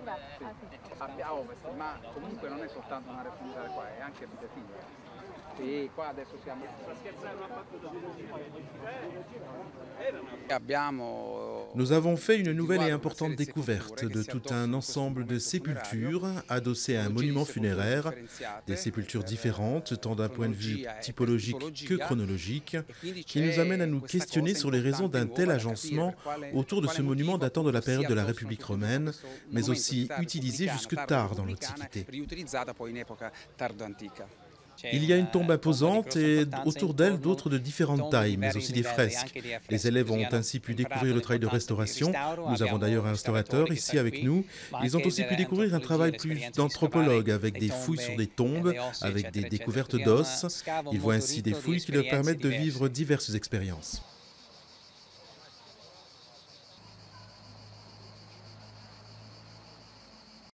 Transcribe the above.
A ovest, ma comunque non è soltanto un'area funeraria qua, è anche abitativa. Sì, qua adesso siamo... Nous avons fait une nouvelle et importante découverte de tout un ensemble de sépultures adossées à un monument funéraire, des sépultures différentes tant d'un point de vue typologique que chronologique, qui nous amène à nous questionner sur les raisons d'un tel agencement autour de ce monument datant de la période de la République romaine, mais aussi utilisé jusque tard dans l'Antiquité. Il y a une tombe imposante et autour d'elle d'autres de différentes tailles, mais aussi des fresques. Les élèves ont ainsi pu découvrir le travail de restauration. Nous avons d'ailleurs un restaurateur ici avec nous. Ils ont aussi pu découvrir un travail plus d'anthropologue avec des fouilles sur des tombes, avec des découvertes d'os. Ils voient ainsi des fouilles qui leur permettent de vivre diverses expériences.